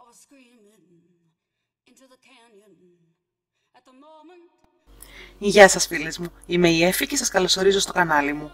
Γεια σας φίλες μου, είμαι η Εφη και σας καλωσορίζω στο κανάλι μου.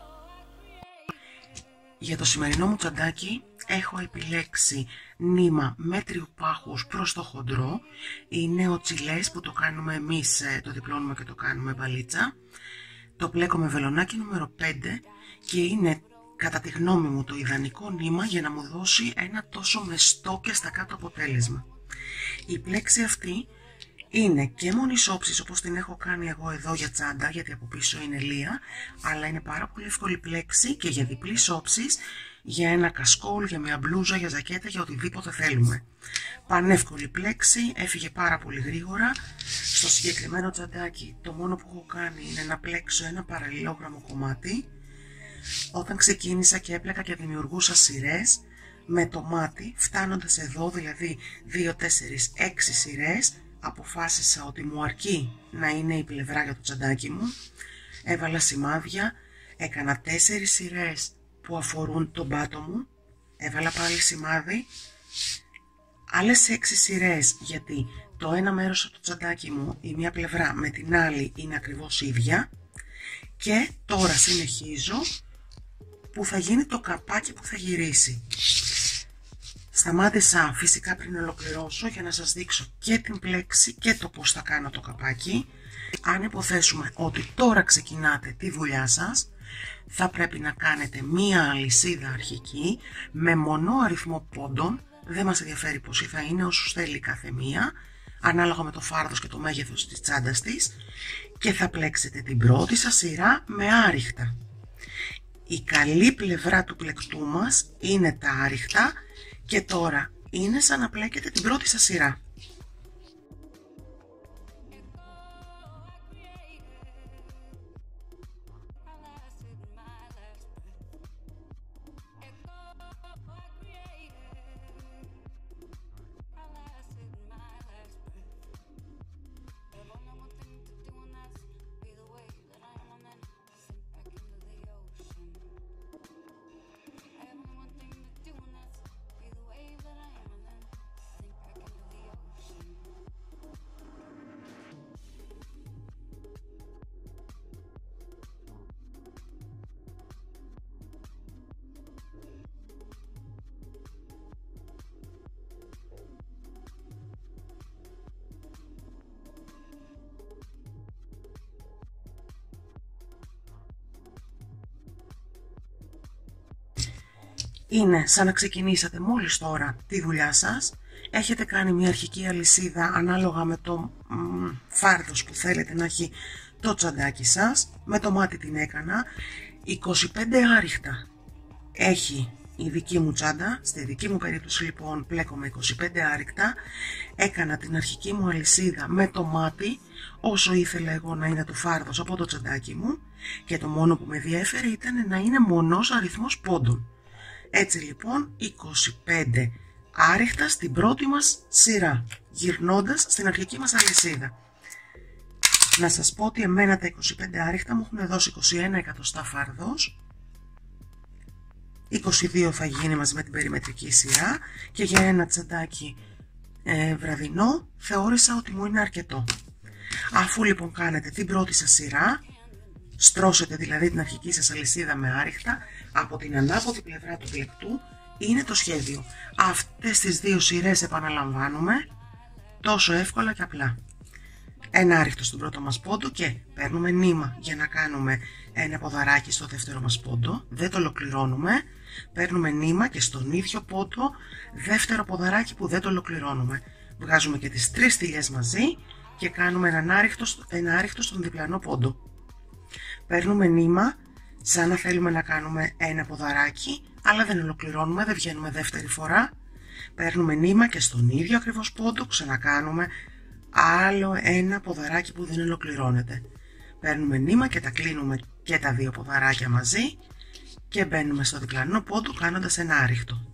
Για το σημερινό μου τσαντάκι έχω επιλέξει νήμα μέτριου πάχους προς το χοντρό. Είναι ο τσιλές που το κάνουμε εμείς, το διπλώνουμε και το κάνουμε μπαλίτσα. Το πλέκω με βελονάκι νούμερο 5 και είναι κατά τη γνώμη μου το ιδανικό νήμα για να μου δώσει ένα τόσο μεστό και στα κάτω αποτέλεσμα. Η πλέξη αυτή είναι και μόνης όψης όπως την έχω κάνει εγώ εδώ για τσάντα, γιατί από πίσω είναι λία, αλλά είναι πάρα πολύ εύκολη πλέξη και για διπλής όψης, για ένα κασκόλ, για μια μπλούζα, για ζακέτα, για οτιδήποτε θέλουμε. Πανεύκολη πλέξη, έφυγε πάρα πολύ γρήγορα. Στο συγκεκριμένο τσαντάκι το μόνο που έχω κάνει είναι να πλέξω ένα παραλληλόγραμμο κομμάτι. Όταν ξεκίνησα και έπλεκα και δημιουργούσα σειρές με το μάτι, φτάνοντας εδώ, δηλαδή 2, 4, 6 σειρές, αποφάσισα ότι μου αρκεί να είναι η πλευρά για το τσαντάκι μου. Έβαλα σημάδια, έκανα 4 σειρές που αφορούν τον πάτο μου, έβαλα πάλι σημάδι, άλλες 6 σειρές, γιατί το ένα μέρος από το τσαντάκι μου, η μία πλευρά με την άλλη είναι ακριβώς ίδια, και τώρα συνεχίζω που θα γίνει το καπάκι που θα γυρίσει. Σταμάτησα φυσικά πριν ολοκληρώσω για να σας δείξω και την πλέξη και το πώς θα κάνω το καπάκι. Αν υποθέσουμε ότι τώρα ξεκινάτε τη δουλειά σας, θα πρέπει να κάνετε μία αλυσίδα αρχική με μονό αριθμό πόντων. Δεν μας ενδιαφέρει πόσοι θα είναι, όσους θέλει κάθε μία, ανάλογα με το φάρδος και το μέγεθος της τσάντας της, και θα πλέξετε την πρώτη σας σειρά με άριχτα. Η καλή πλευρά του πλεκτού μας είναι τα άριχτα και τώρα είναι σαν να πλέκετε την πρώτη σας σειρά. Είναι σαν να ξεκινήσατε μόλις τώρα τη δουλειά σας, έχετε κάνει μια αρχική αλυσίδα ανάλογα με το φάρδος που θέλετε να έχει το τσαντάκι σας. Με το μάτι την έκανα, 25 άριχτα έχει η δική μου τσάντα. Στη δική μου περίπτωση λοιπόν πλέκω με 25 άριχτα. Έκανα την αρχική μου αλυσίδα με το μάτι όσο ήθελα εγώ να είναι το φάρδος από το τσαντάκι μου, και το μόνο που με διέφερε ήταν να είναι μονός αριθμός πόντων. Έτσι λοιπόν 25 άριχτα στην πρώτη μας σειρά, γυρνώντας στην αρχική μας αλυσίδα. Να σας πω ότι εμένα τα 25 άριχτα μου έχουν δώσει 21 εκατοστά φάρδος, 22 θα γίνει μαζί με την περιμετρική σειρά, και για ένα τσαντάκι βραδινό θεώρησα ότι μου είναι αρκετό. Αφού λοιπόν κάνετε την πρώτη σας σειρά, στρώσετε δηλαδή την αρχική σας αλυσίδα με άριχτα, από την ανάποδη πλευρά του πλεκτού είναι το σχέδιο. Αυτές τις 2 σειρές επαναλαμβάνουμε τόσο εύκολα και απλά. Ένα άριχτο στον πρώτο μας πόντο και παίρνουμε νήμα για να κάνουμε ένα ποδαράκι στο δεύτερο μας πόντο. Δεν το ολοκληρώνουμε. Παίρνουμε νήμα και στον ίδιο πόντο δεύτερο ποδαράκι που δεν το ολοκληρώνουμε. Βγάζουμε και τις 3 στυλιές μαζί και κάνουμε ένα άριχτο στον διπλανό πόντο. Παίρνουμε νήμα σαν να θέλουμε να κάνουμε ένα ποδαράκι, αλλά δεν ολοκληρώνουμε, δεν βγαίνουμε δεύτερη φορά. Παίρνουμε νήμα και στον ίδιο ακριβώς πόντο ξανακάνουμε άλλο ένα ποδαράκι που δεν ολοκληρώνεται. Παίρνουμε νήμα και τα κλείνουμε και τα 2 ποδαράκια μαζί και μπαίνουμε στο διπλανό πόντο κάνοντας ένα άριχτο.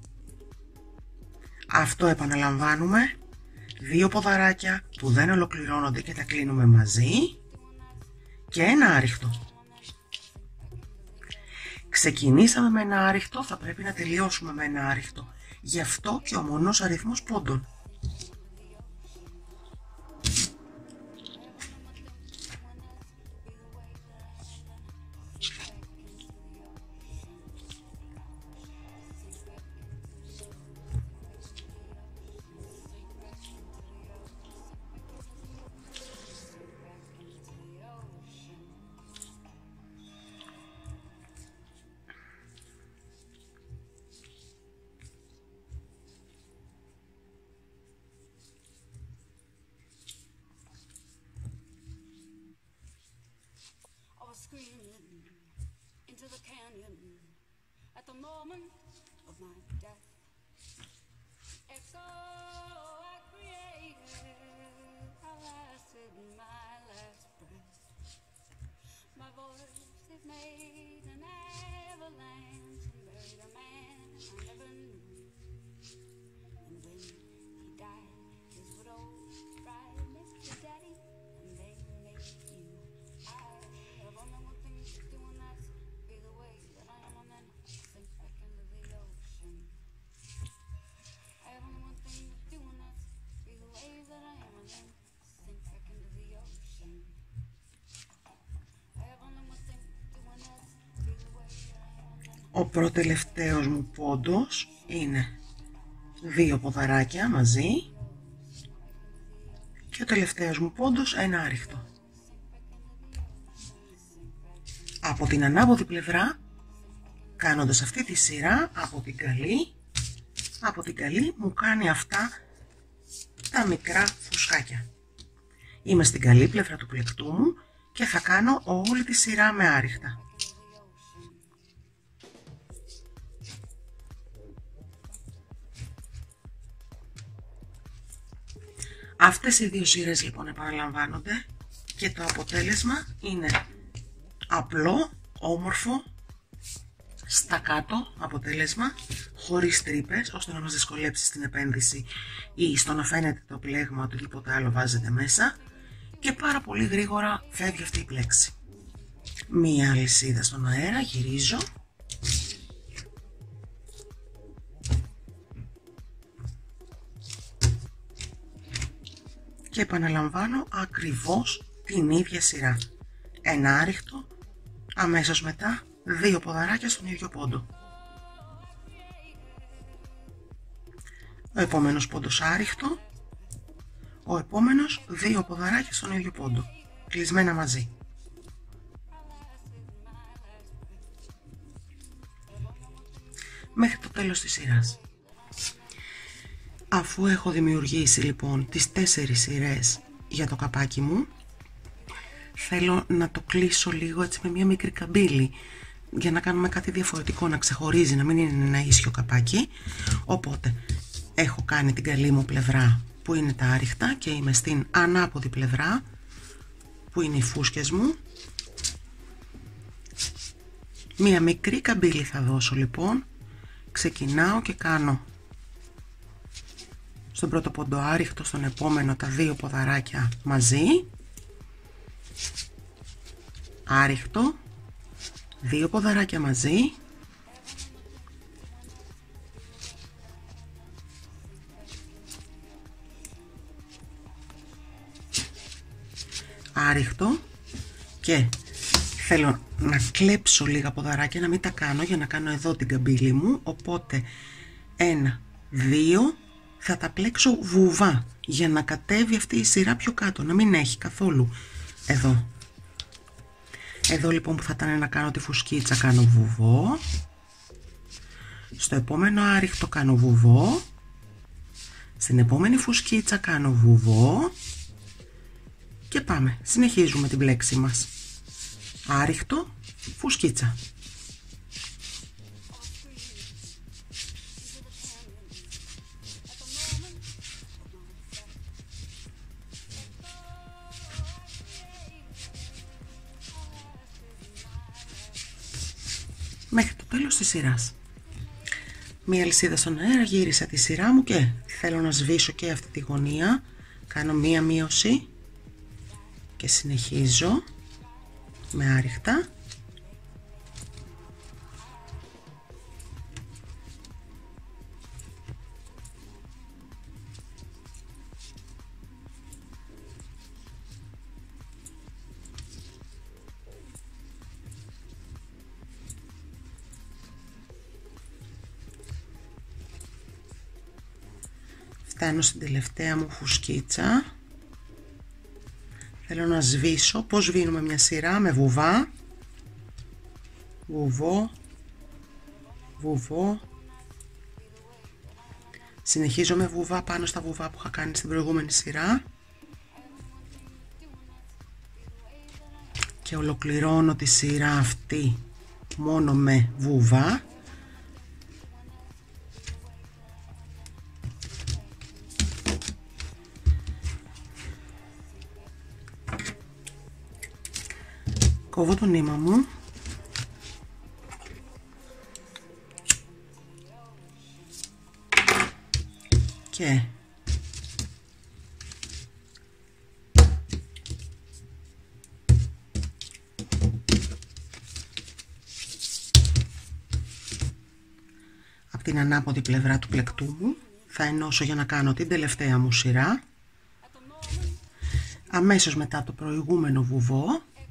Αυτό επαναλαμβάνουμε, 2 ποδαράκια που δεν ολοκληρώνονται και τα κλείνουμε μαζί και ένα άριχτο. Ξεκινήσαμε με ένα άριχτο, θα πρέπει να τελειώσουμε με ένα άριχτο. Γι' αυτό και ο μονός αριθμός πόντων. Ο προτελευταίος μου πόντος είναι 2 ποδαράκια μαζί και ο τελευταίος μου πόντος ένα άριχτο. Από την ανάποδη πλευρά, κάνοντας αυτή τη σειρά από την καλή μου κάνει αυτά τα μικρά φουσκάκια. Είμαι στην καλή πλευρά του πλεκτού μου και θα κάνω όλη τη σειρά με άριχτα. Αυτές οι δύο σειρές λοιπόν επαναλαμβάνονται και το αποτέλεσμα είναι απλό, όμορφο, στα κάτω αποτέλεσμα, χωρίς τρύπες, ώστε να μας δυσκολέψει στην επένδυση ή στο να φαίνεται το πλέγμα, οτιδήποτε άλλο βάζετε μέσα, και πάρα πολύ γρήγορα φεύγει αυτή η πλέξη. Μία αλυσίδα στον αέρα, γυρίζω. Και επαναλαμβάνω ακριβώς την ίδια σειρά. Ένα άριχτο, αμέσως μετά 2 ποδαράκια στον ίδιο πόντο. Ο επόμενος πόντος άριχτο, ο επόμενος 2 ποδαράκια στον ίδιο πόντο, κλεισμένα μαζί. Μέχρι το τέλος της σειράς. Αφού έχω δημιουργήσει λοιπόν τις 4 σειρές για το καπάκι μου, θέλω να το κλείσω λίγο έτσι με μια μικρή καμπύλη για να κάνουμε κάτι διαφορετικό, να ξεχωρίζει, να μην είναι ένα ίσιο καπάκι. Οπότε έχω κάνει την καλή μου πλευρά που είναι τα άριχτα και είμαι στην ανάποδη πλευρά που είναι οι φούσκες μου. Μια μικρή καμπύλη θα δώσω λοιπόν. Ξεκινάω και κάνω στον πρώτο πόντο άριχτο, στον επόμενο τα 2 ποδαράκια μαζί, άριχτο, 2 ποδαράκια μαζί, άριχτο, και θέλω να κλέψω λίγα ποδαράκια, να μην τα κάνω, για να κάνω εδώ την καμπύλη μου, οπότε 1, 2, θα τα πλέξω βουβά για να κατέβει αυτή η σειρά πιο κάτω, να μην έχει καθόλου εδώ. Εδώ λοιπόν που θα ήταν να κάνω τη φουσκίτσα κάνω βουβό, στο επόμενο άριχτο κάνω βουβό, στην επόμενη φουσκίτσα κάνω βουβό και πάμε, συνεχίζουμε την πλέξη μας. Άριχτο, φουσκίτσα. Μέχρι το τέλος της σειράς. Μία αλυσίδα στον αέρα, γύρισα τη σειρά μου και θέλω να σβήσω και αυτή τη γωνία. Κάνω μία μείωση και συνεχίζω με άριχτα. Φτάνω στην τελευταία μου φουσκίτσα. Θέλω να σβήσω. Πώς σβήνουμε μια σειρά? Με βουβά, βουβό, βουβό. Συνεχίζω με βουβά πάνω στα βουβά που είχα κάνει στην προηγούμενη σειρά και ολοκληρώνω τη σειρά αυτή μόνο με βούβα. Κόβω το νήμα μου και από την ανάποδη πλευρά του πλεκτού μου θα ενώσω για να κάνω την τελευταία μου σειρά. Αμέσως μετά το προηγούμενο βουβό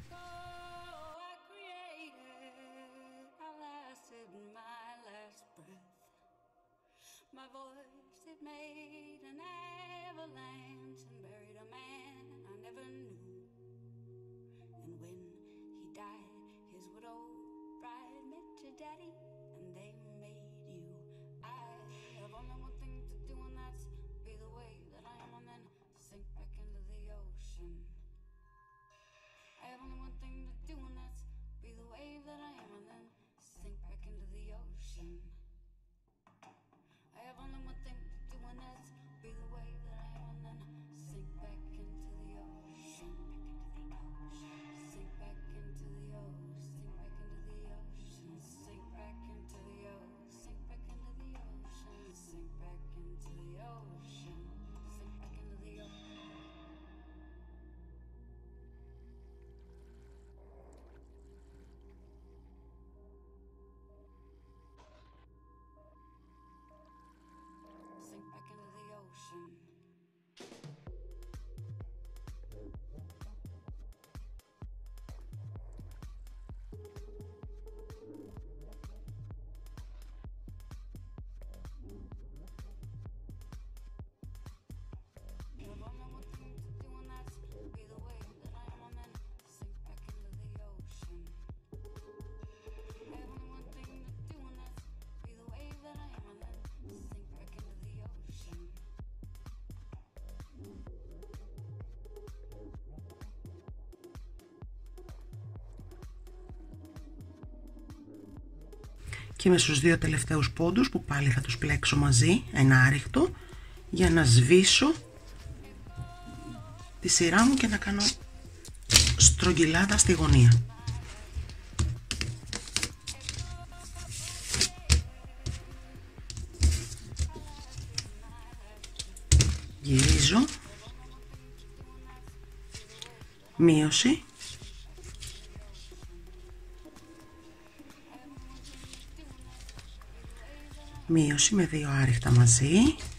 και με στους δύο τελευταίους πόντους που πάλι θα τους πλέξω μαζί, ένα άριχτο, για να σβήσω τη σειρά μου και να κάνω στρογγυλάδα στη γωνία. Γυρίζω, μείωση, μείωση με δύο άριχτα μαζί,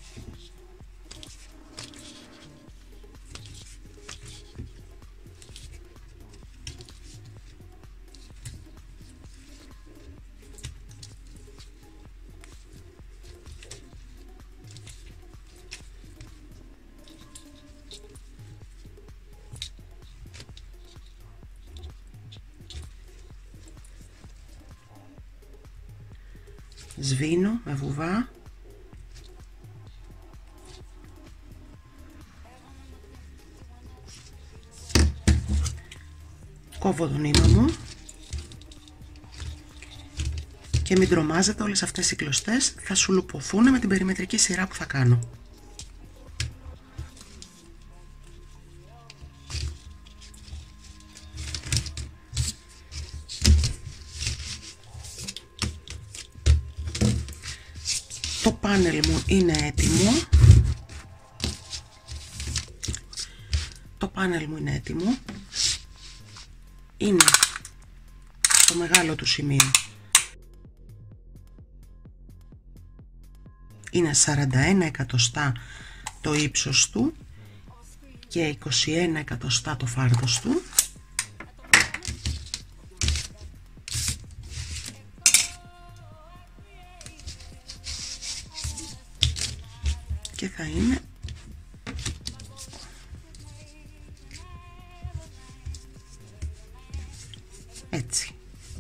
σβήνω με βουβά, κόβω το νήμα μου και μην τρομάζετε, όλες αυτές οι κλωστές θα σουλουπωθούν με την περιμετρική σειρά που θα κάνω. Το πάνελ μου είναι έτοιμο. Το πάνελ μου είναι έτοιμο. Είναι το μεγάλο του σημείο. Είναι 41 εκατοστά το ύψος του και 21 εκατοστά το φάρδος του. Και θα είναι έτσι.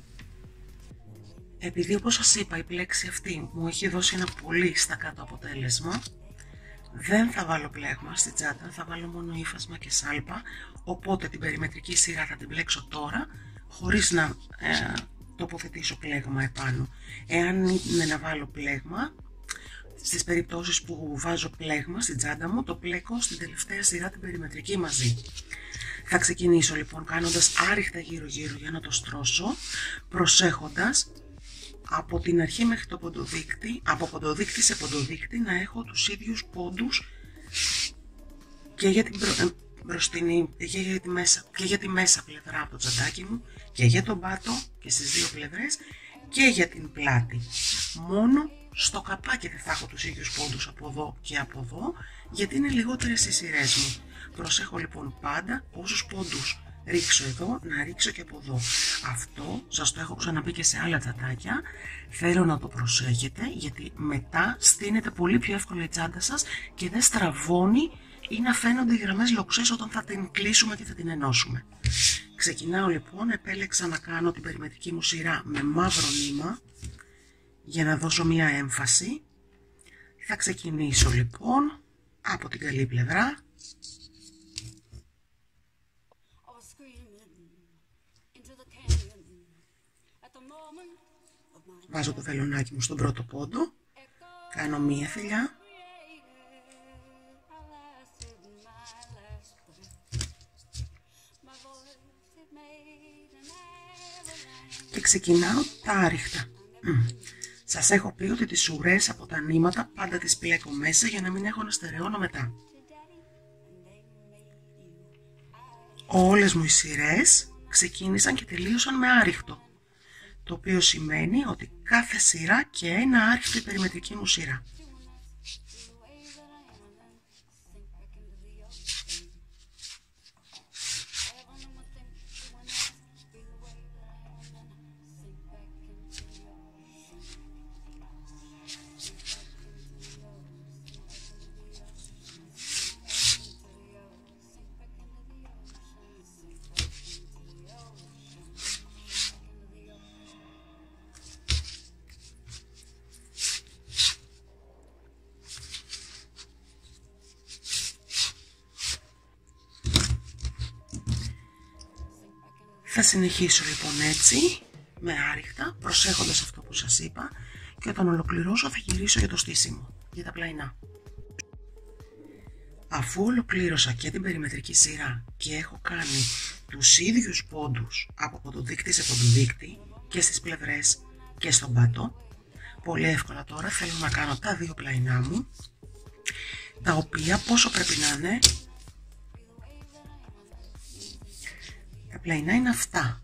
Επειδή, όπως σας είπα, η πλέξη αυτή μου έχει δώσει ένα πολύ στα κάτω αποτέλεσμα, δεν θα βάλω πλέγμα στη τσάντα, θα βάλω μόνο ύφασμα και σάλπα, οπότε την περιμετρική σειρά θα την πλέξω τώρα, χωρίς να τοποθετήσω πλέγμα επάνω. Εάν είναι να βάλω πλέγμα, στις περιπτώσεις που βάζω πλέγμα στην τσάντα μου, το πλέκω στην τελευταία σειρά την περιμετρική μαζί. Θα ξεκινήσω λοιπόν κάνοντας άριχτα γύρω-γύρω για να το στρώσω, προσέχοντας από την αρχή μέχρι το ποντοδείκτη, από ποντοδείκτη σε ποντοδείκτη, να έχω τους ίδιους πόντους και για την μπροστινή και για τη μέσα πλευρά από το τσαντάκι μου και για τον πάτο και στις δύο πλευρές και για την πλάτη. Μόνο στο καπάκι δεν θα έχω τους ίδιους πόντους από εδώ και από εδώ, γιατί είναι λιγότερες οι σειρές μου. Προσέχω λοιπόν πάντα όσους πόντους ρίξω εδώ, να ρίξω και από εδώ. Αυτό σας το έχω ξαναπεί και σε άλλα τσαντάκια. Θέλω να το προσέχετε, γιατί μετά στείνεται πολύ πιο εύκολα η τσάντα σας και δεν στραβώνει ή να φαίνονται οι γραμμές λοξές όταν θα την κλείσουμε και θα την ενώσουμε. Ξεκινάω λοιπόν, επέλεξα να κάνω την περιμετρική μου σειρά με μαύρο νήμα για να δώσω μία έμφαση. Θα ξεκινήσω λοιπόν από την καλή πλευρά. Βάζω το βελονάκι μου στον πρώτο πόντο, κάνω μία θηλιά και ξεκινάω τα άριχτα. Σας έχω πει ότι τις ουρές από τα νήματα πάντα τις πλέκω μέσα για να μην έχω να στερεώνω μετά. Όλες μου οι σειρές ξεκίνησαν και τελείωσαν με άριχτο, το οποίο σημαίνει ότι κάθε σειρά και ένα άριχτο η περιμετρική μου σειρά. Θα συνεχίσω λοιπόν έτσι, με άριχτα, προσέχοντας αυτό που σας είπα, και όταν ολοκληρώσω θα γυρίσω για το στήσιμο, για τα πλαϊνά. Αφού ολοκλήρωσα και την περιμετρική σειρά και έχω κάνει τους ίδιους πόντους από ποντοδείκτη σε ποντοδείκτη και στις πλευρές και στον πάτο, πολύ εύκολα τώρα θέλω να κάνω τα δύο πλαϊνά μου, τα οποία πόσο πρέπει να είναι? Τα πλαϊνά είναι αυτά.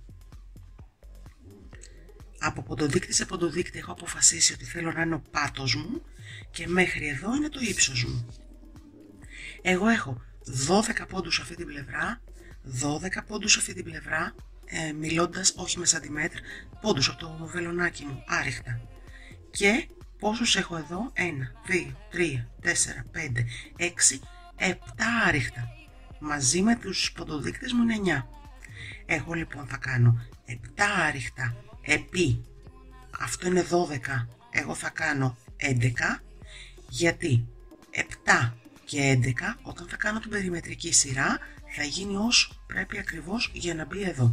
Από ποντοδείκτη σε ποντοδείκτη έχω αποφασίσει ότι θέλω να είναι ο πάτος μου και μέχρι εδώ είναι το ύψος μου. Εγώ έχω 12 πόντους αυτή την πλευρά, 12 πόντους αυτή την πλευρά, μιλώντας όχι με σαντιμέτρ, πόντους από το βελονάκι μου, άριχτα. Και πόσους έχω εδώ? 1, 2, 3, 4, 5, 6, 7 άριχτα. Μαζί με τους ποντοδείκτες μου είναι 9. Εγώ λοιπόν θα κάνω 7 άριχτα επί, αυτό είναι 12, εγώ θα κάνω 11, γιατί 7 και 11 όταν θα κάνω την περιμετρική σειρά θα γίνει όσο πρέπει ακριβώς για να μπει εδώ.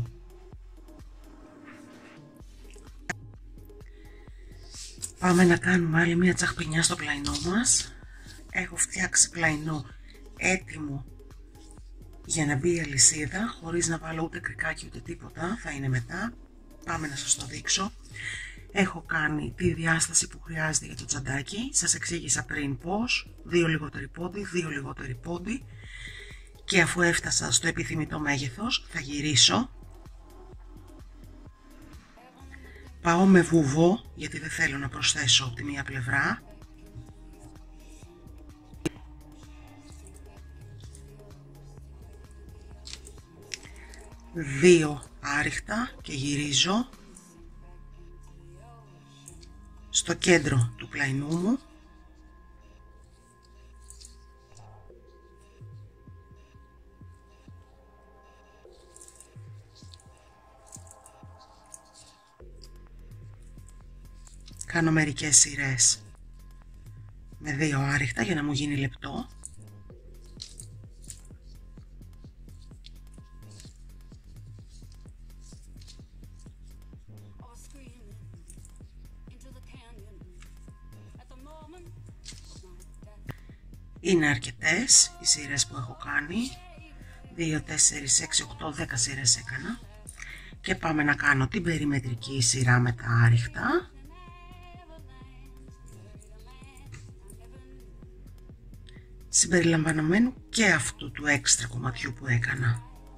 Πάμε να κάνουμε άλλη μια τσαχπινιά στο πλαϊνό μας. Έχω φτιάξει πλαϊνό έτοιμο για να μπει η αλυσίδα, χωρίς να βάλω ούτε κρικάκι ούτε τίποτα, θα είναι μετά. Πάμε να σας το δείξω. Έχω κάνει τη διάσταση που χρειάζεται για το τσαντάκι. Σας εξήγησα πριν πως 2 λιγότεροι πόντι, 2 λιγότεροι πόντι. Και αφού έφτασα στο επιθυμητό μέγεθος θα γυρίσω. Πάω με βουβό γιατί δεν θέλω να προσθέσω από τη μία πλευρά. Δύο άριχτα και γυρίζω στο κέντρο του πλαϊνού μου. Κάνω μερικές σειρές με δύο άριχτα για να μου γίνει λεπτό. Είναι αρκετές οι σειρές που έχω κάνει. 2, 4, 6, 8, 10 σειρές έκανα. Και πάμε να κάνω την περιμετρική σειρά με τα άριχτα. Συμπεριλαμβανομένου και αυτού του έξτρα κομματιού που έκανα.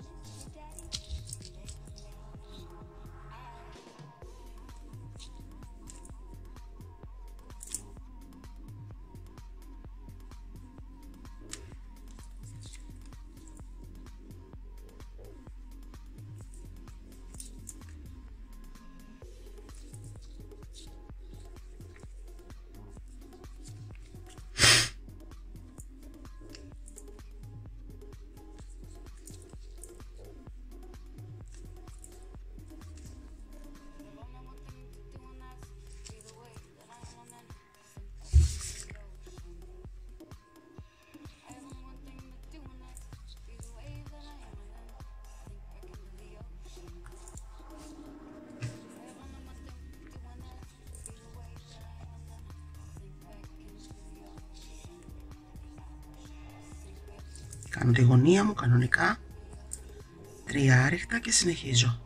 Κάνω τη γωνία μου κανονικά, 3 άριχτα και συνεχίζω.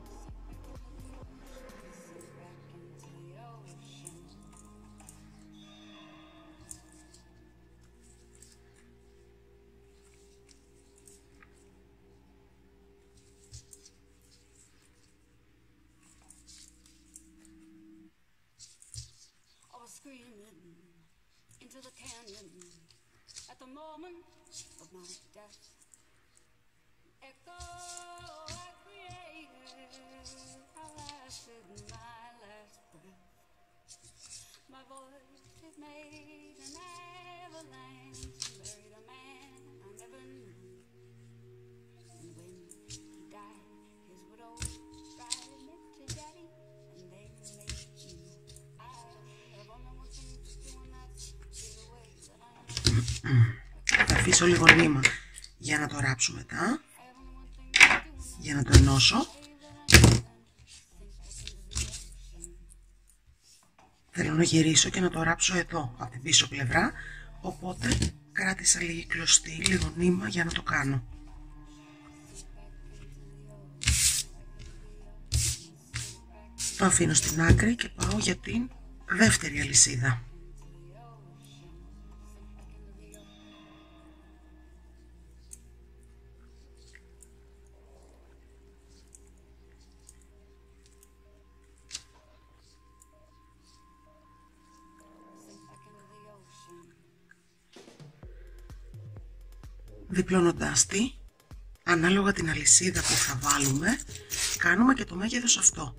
Θα αφήσω λίγο νήμα για να το ράψω μετά, για να το ενώσω. Θέλω να γυρίσω και να το ράψω εδώ από την πίσω πλευρά, οπότε κράτησα λίγη κλωστή, λίγο νήμα για να το κάνω. Το αφήνω στην άκρη και πάω για την δεύτερη αλυσίδα. Διπλώνοντάς τη, ανάλογα την αλυσίδα που θα βάλουμε, κάνουμε και το μέγεθος αυτό.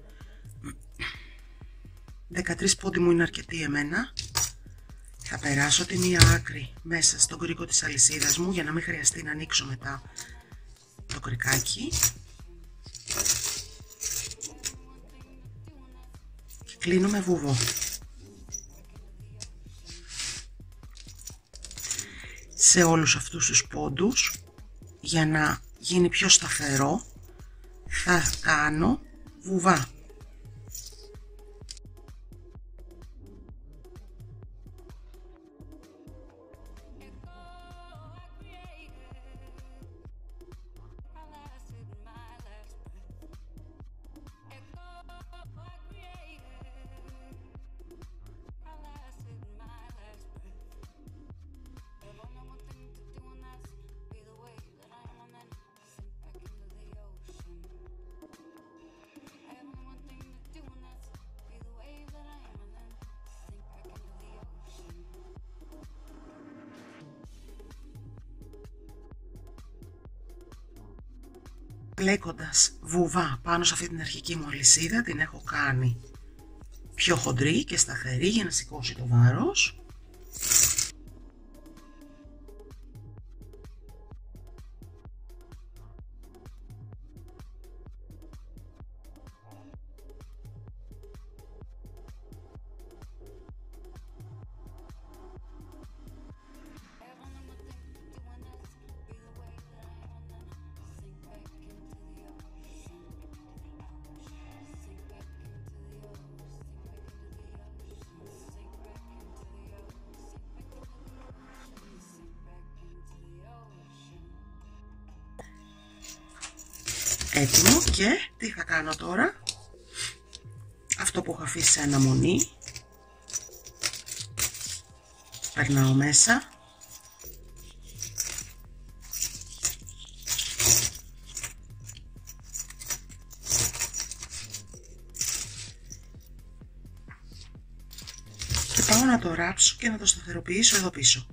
13 πόντι μου είναι αρκετή εμένα. Θα περάσω τη μία άκρη μέσα στον κρίκο της αλυσίδας μου για να μην χρειαστεί να ανοίξω μετά το κρικάκι. Και κλείνω με βουβό. Σε όλους αυτούς τους πόντους, για να γίνει πιο σταθερό, θα κάνω βουβά. Πλέκοντας βουβά πάνω σε αυτή την αρχική μου αλυσίδα, την έχω κάνει πιο χοντρή και σταθερή για να σηκώσει το βάρος. έτοιμο. Και τι θα κάνω τώρα? Αυτό που έχω αφήσει σε αναμονή, περνάω μέσα. Και πάω να το ράψω και να το σταθεροποιήσω εδώ πίσω.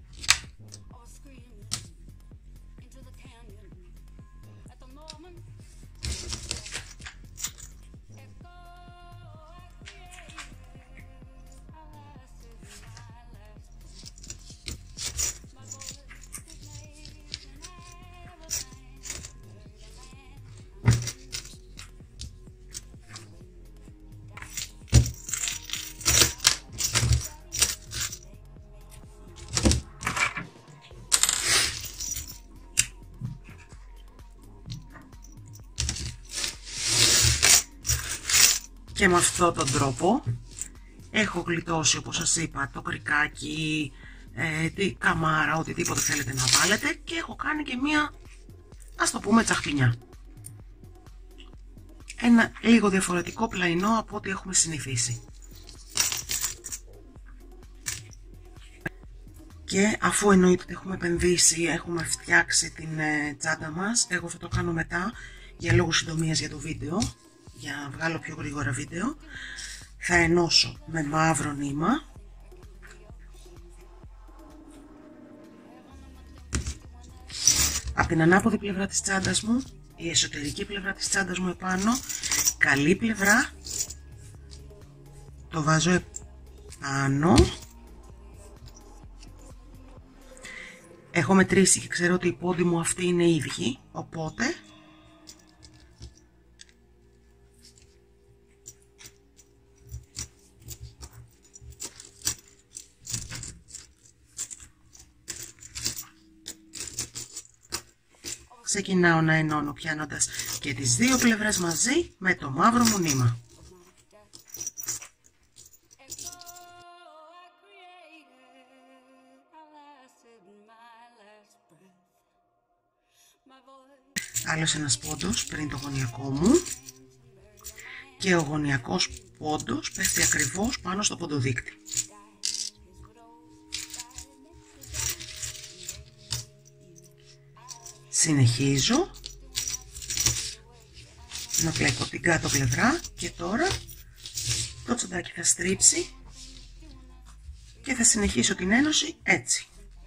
Και με αυτόν τον τρόπο έχω γλιτώσει, όπως σας είπα, το κρικάκι, τη καμάρα, οτιδήποτε θέλετε να βάλετε, και έχω κάνει και μία, ας το πούμε, τσαχπινιά. Ένα λίγο διαφορετικό πλαϊνό από ό,τι έχουμε συνηθίσει. Και αφού εννοείται ότι έχουμε επενδύσει, έχουμε φτιάξει την τσάντα μας, εγώ θα το κάνω μετά για λόγους συντομίας για το βίντεο, για να βγάλω πιο γρήγορα βίντεο. Θα ενώσω με μαύρο νήμα. Από την ανάποδη πλευρά της τσάντας μου, η εσωτερική πλευρά της τσάντας μου επάνω, καλή πλευρά, το βάζω επάνω. Έχω μετρήσει και ξέρω ότι οι πόντοι μου αυτοί είναι ίδιοι, οπότε ξεκινάω να ενώνω πιάνοντας και τις δύο πλευρές μαζί με το μαύρο μου νήμα. Άλλος ένας πόντος πριν το γωνιακό μου, και ο γωνιακός πόντος πέφτει ακριβώς πάνω στο ποντοδείκτη. Συνεχίζω να πλέκω την κάτω πλευρά και τώρα το τσαντάκι θα στρίψει και θα συνεχίσω την ένωση έτσι.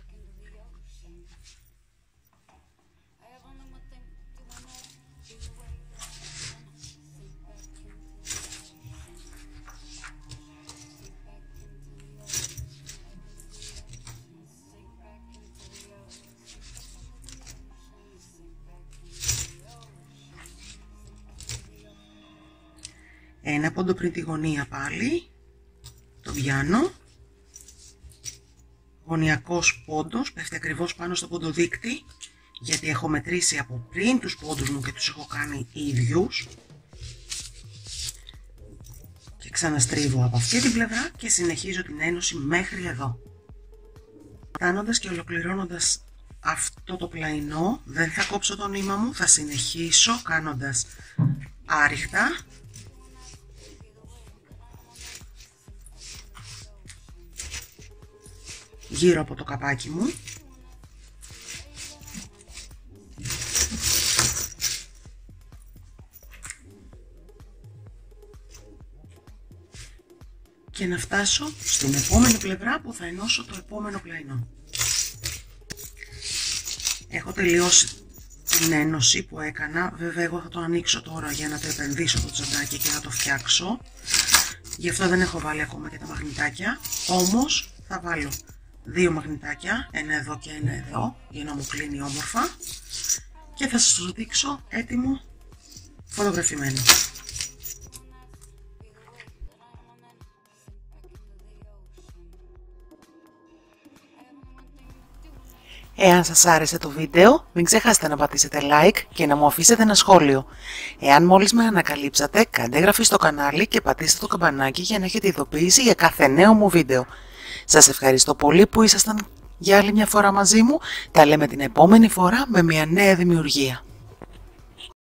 Ένα πόντο πριν τη γωνία πάλι, το πιάνω, γωνιακός πόντος πέφτει ακριβώς πάνω στο ποντοδείκτη, γιατί έχω μετρήσει από πριν τους πόντους μου και τους έχω κάνει ίδιους, και ξαναστρίβω από αυτή την πλευρά και συνεχίζω την ένωση μέχρι εδώ. Φτάνοντας και ολοκληρώνοντας αυτό το πλαϊνό, δεν θα κόψω το νήμα μου, θα συνεχίσω κάνοντας άριχτα γύρω από το καπάκι μου, και να φτάσω στην επόμενη πλευρά που θα ενώσω το επόμενο πλαϊνό. Έχω τελειώσει την ένωση που έκανα, βέβαια εγώ θα το ανοίξω τώρα για να το επενδύσω το τσαντάκι και να το φτιάξω, γι' αυτό δεν έχω βάλει ακόμα και τα μαγνητάκια, όμως θα βάλω δύο μαγνητάκια, ένα εδώ και ένα εδώ, για να μου κλείνει όμορφα, και θα σας το δείξω έτοιμο φωτογραφημένο. Εάν σας άρεσε το βίντεο, μην ξεχάσετε να πατήσετε like και να μου αφήσετε ένα σχόλιο. Εάν μόλις με ανακαλύψατε, κάντε εγγραφή στο κανάλι και πατήστε το καμπανάκι για να έχετε ειδοποίηση για κάθε νέο μου βίντεο. Σας ευχαριστώ πολύ που ήσασταν για άλλη μια φορά μαζί μου. Τα λέμε την επόμενη φορά με μια νέα δημιουργία.